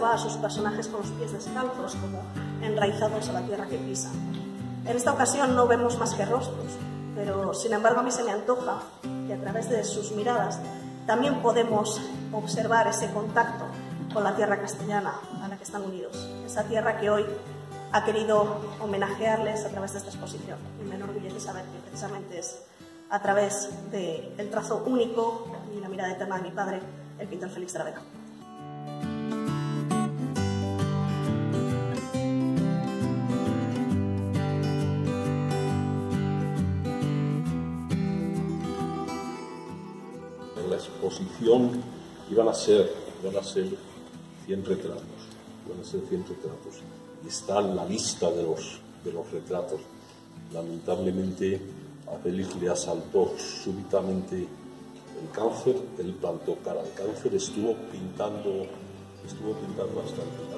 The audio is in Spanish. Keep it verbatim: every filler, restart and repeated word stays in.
representaba a sus personajes con los pies descalzos, como enraizados a la tierra que pisan. En esta ocasión no vemos más que rostros, pero sin embargo a mí se me antoja que a través de sus miradas también podemos observar ese contacto con la tierra castellana a la que están unidos, esa tierra que hoy ha querido homenajearles a través de esta exposición. Y me enorgullece saber que precisamente es a través del trazo único y la mirada eterna de mi padre, el pintor Félix de la Vega. En la exposición iban a ser, iban a ser cien retratos, iban a ser cien retratos. Y está en la lista de los, de los retratos. Lamentablemente a Félix le asaltó súbitamente el cáncer, él plantó cara al cáncer, estuvo pintando, estuvo pintando bastante.